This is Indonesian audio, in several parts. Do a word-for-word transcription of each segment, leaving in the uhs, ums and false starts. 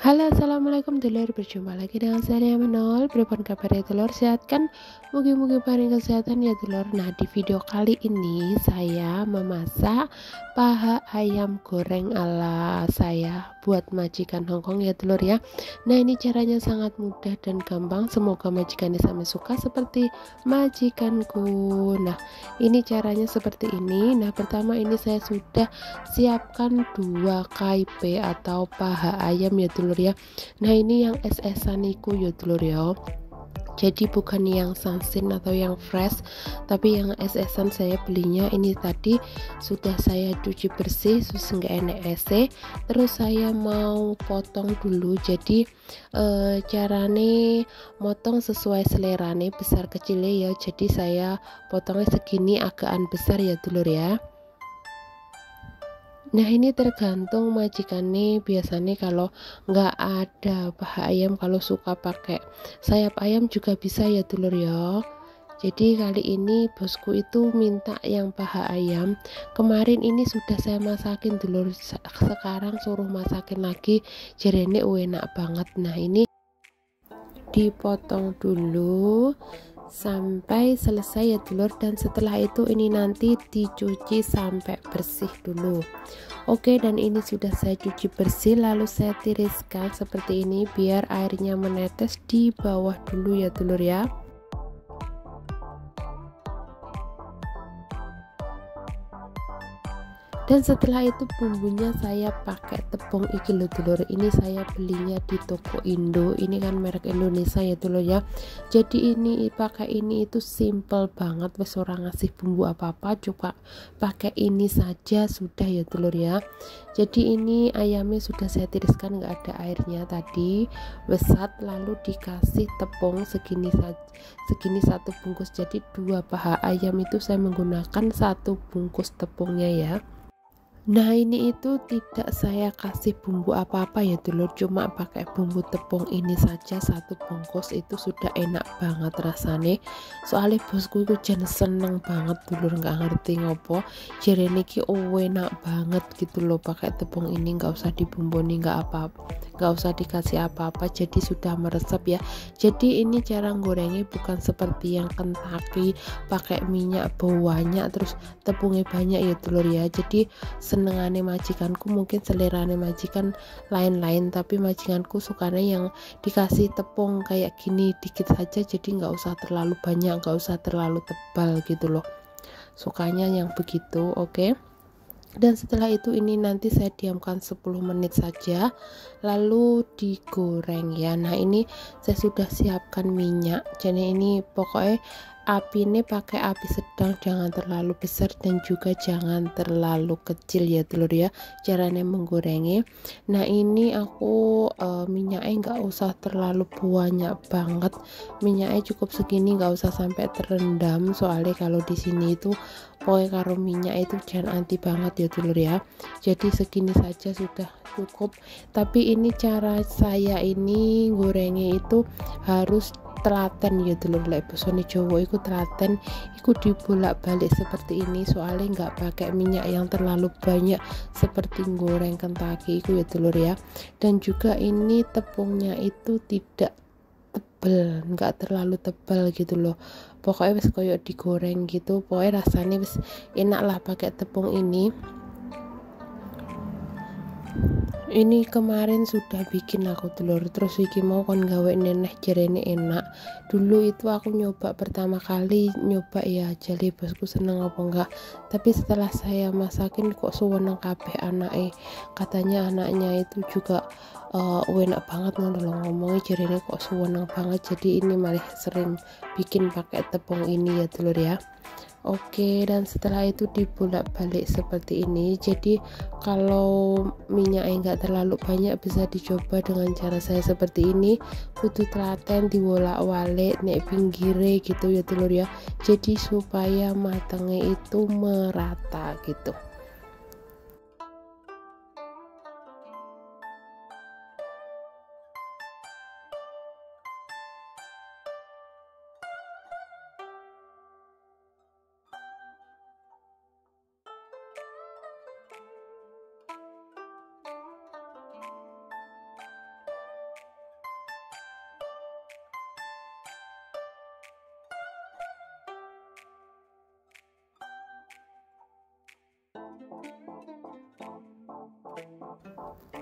Halo, assalamualaikum dulur, berjumpa lagi dengan saya Menol. Pripun kabar ya dulur, sehat kan? Mugi-mugi paling kesehatan ya dulur. Nah, di video kali ini saya memasak paha ayam goreng ala saya buat majikan Hongkong ya dulur ya. Nah, ini caranya sangat mudah dan gampang. Semoga majikan sama suka seperti majikanku. Nah, ini caranya seperti ini. Nah, pertama ini saya sudah siapkan dua K P atau paha ayam ya dulur ya. Nah, ini yang es-esan iku ya dulur ya, jadi bukan yang sangsin atau yang fresh, tapi yang es-esan. Saya belinya ini tadi sudah saya cuci bersih terus nggak enek ese. Terus saya mau potong dulu, jadi e, carane motong sesuai selerane besar kecilnya ya, jadi saya potongnya segini agakan besar ya dulur ya. Nah, ini tergantung majikannya, biasanya kalau nggak ada paha ayam, kalau suka pakai sayap ayam juga bisa ya dulur ya. Jadi kali ini bosku itu minta yang paha ayam. Kemarin ini sudah saya masakin dulur, sekarang suruh masakin lagi, jarene enak banget. Nah, ini dipotong dulu sampai selesai ya dulur, dan setelah itu ini nanti dicuci sampai bersih dulu. Oke, dan ini sudah saya cuci bersih, lalu saya tiriskan seperti ini biar airnya menetes di bawah dulu ya dulur ya. Dan setelah itu bumbunya saya pakai tepung iki lo dulur, ini saya belinya di toko Indo, ini kan merek Indonesia ya dulur ya. Jadi ini pakai ini itu simple banget, wes orang ngasih bumbu apa-apa, coba pakai ini saja sudah ya dulur ya. Jadi ini ayamnya sudah saya tiriskan, nggak ada airnya tadi, besat, lalu dikasih tepung segini saja, segini satu bungkus. Jadi dua paha ayam itu saya menggunakan satu bungkus tepungnya ya. Nah, ini itu tidak saya kasih bumbu apa-apa ya dulur, cuma pakai bumbu tepung ini saja satu bungkus, itu sudah enak banget rasanya. Soalnya bosku itu jen seneng banget dulur, nggak ngerti ngopo jadi niki oh enak banget gitu loh, pakai tepung ini nggak usah dibumbuni, nggak apa-apa, nggak usah dikasih apa-apa, jadi sudah meresap ya. Jadi ini cara gorengnya bukan seperti yang Kentucky pakai minyak banyak terus tepungnya banyak ya dulur ya. Jadi senengane majikanku, mungkin selerane majikan lain-lain, tapi majikanku sukanya yang dikasih tepung kayak gini dikit saja, jadi nggak usah terlalu banyak, nggak usah terlalu tebal gitu loh, sukanya yang begitu. Oke, dan setelah itu ini nanti saya diamkan sepuluh menit saja lalu digoreng ya. Nah, ini saya sudah siapkan minyak, jadi ini pokoknya api ini pakai api sedang, jangan terlalu besar dan juga jangan terlalu kecil ya dulur ya, caranya menggorengnya. Nah, ini aku e, minyaknya nggak usah terlalu banyak banget, minyaknya cukup segini, nggak usah sampai terendam, soalnya kalau di sini itu pokoknya karo minyak itu jangan anti banget ya dulur ya. Jadi segini saja sudah cukup. Tapi ini cara saya ini gorengnya itu harus telaten ya dulur, lek bosone Jawa iku telaten, iku dibolak-balik seperti ini, soalnya nggak pakai minyak yang terlalu banyak seperti goreng Kentucky iku ya dulur ya. Dan juga ini tepungnya itu tidak tebel, nggak terlalu tebal gitu loh, pokoknya wis koyok digoreng gitu, pokoknya rasanya wis enak lah pakai tepung ini. Ini kemarin sudah bikin aku telur, terus iki mau kon gawe neneh jarene enak. Dulu itu aku nyoba pertama kali nyoba ya, jadi bosku seneng apa enggak, tapi setelah saya masakin kok suweneng kabeh anake, katanya anaknya itu juga uh, enak banget ngono loh, ngomongnya jarene kok suweneng banget, jadi ini malah sering bikin pakai tepung ini ya telur ya. Oke, dan setelah itu dibolak-balik seperti ini. Jadi kalau minyaknya enggak terlalu banyak bisa dicoba dengan cara saya seperti ini, kudu telaten diwolak-walik nek pinggire gitu ya telur ya, jadi supaya matangnya itu merata gitu.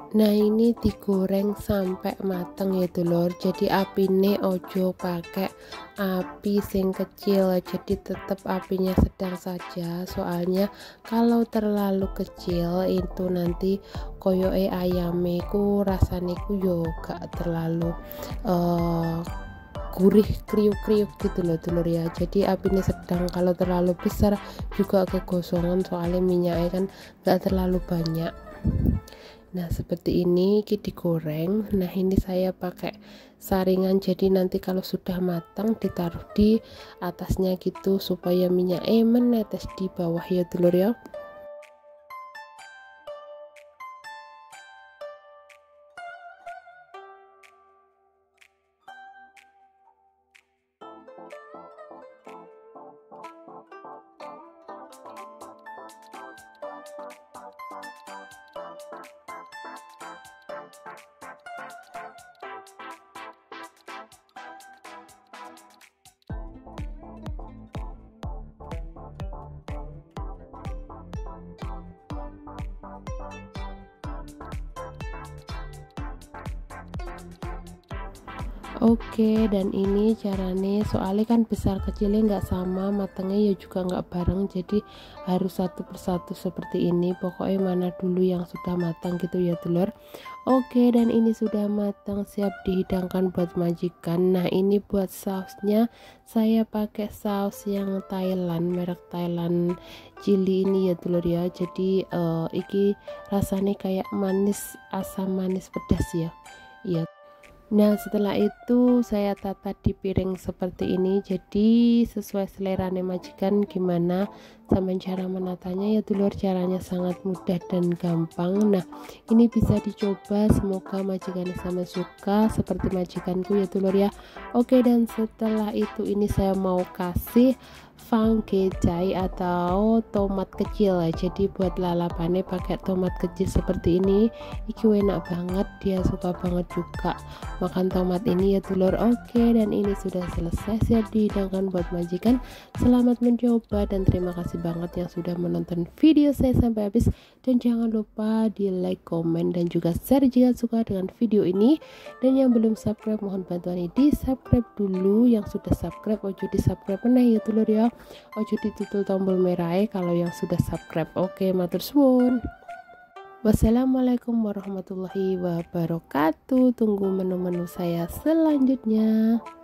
Nah ini digoreng sampai mateng ya dulur, jadi apine ojo pakai api sing kecil, jadi tetap apinya sedang saja, soalnya kalau terlalu kecil itu nanti koyoke ayame ku rasane ku yo gak terlalu uh, gurih kriuk-kriuk gitu loh dulur ya, jadi apinya sedang. Kalau terlalu besar juga kegosongan soalnya minyaknya kan gak terlalu banyak. Nah seperti ini kita digoreng. Nah ini saya pakai saringan, jadi nanti kalau sudah matang ditaruh di atasnya gitu supaya minyaknya menetes di bawah ya dulur ya. Oke, dan ini caranya soalnya kan besar kecilnya nggak sama, matangnya ya juga nggak bareng, jadi harus satu persatu seperti ini. Pokoknya mana dulu yang sudah matang gitu ya dulur. Oke, dan ini sudah matang siap dihidangkan buat majikan. Nah ini buat sausnya saya pakai saus yang Thailand, merek Thailand Chili ini ya dulur ya. Jadi uh, iki rasanya kayak manis, asam manis pedas ya. Iya. Nah setelah itu saya tata di piring seperti ini, jadi sesuai selera majikan gimana sama cara menatanya ya dulur. Caranya sangat mudah dan gampang. Nah ini bisa dicoba, semoga majikannya sama suka seperti majikanku ya dulur ya. Oke, dan setelah itu ini saya mau kasih fangkecai atau tomat kecil ya, jadi buat lalapannya pakai tomat kecil seperti ini. Iki enak banget, dia suka banget juga makan tomat ini ya dulur. Oke, dan ini sudah selesai siap dihidangkan buat majikan. Selamat mencoba dan terima kasih banget yang sudah menonton video saya sampai habis, dan jangan lupa di like, komen, dan juga share jika suka dengan video ini. Dan yang belum subscribe mohon bantuan di subscribe dulu, yang sudah subscribe ojo di subscribe meneh ya dulur ya, ojo ditutul tombol merah kalau yang sudah subscribe. Oke, matur suwun. Wassalamualaikum warahmatullahi wabarakatuh. Tunggu menu-menu saya selanjutnya.